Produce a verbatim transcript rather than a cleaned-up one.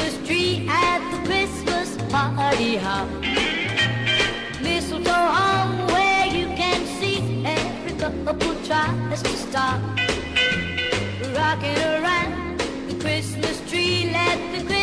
Christmas tree at the Christmas party hop. Mistletoe hung where you can see every couple tries to stop. Rocking around the Christmas tree, let the